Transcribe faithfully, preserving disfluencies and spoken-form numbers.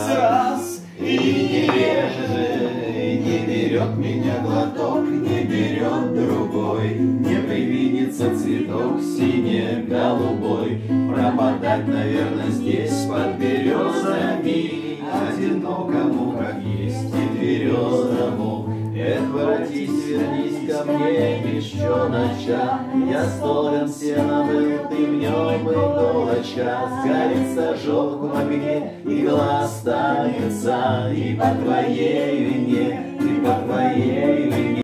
раз и не режет, не берет меня глоток, не берет другой, не привидится цветок сине-голубой. Пропадать, наверное, здесь под березами, одинокому, как есть и тверезому. Эх, воротись, вернись ко мне, песчоночка, я столен сена был, ты в нем иголочка. Сгорит сожжет в огне, игла останется, и по твоей вине, и по твоей вине.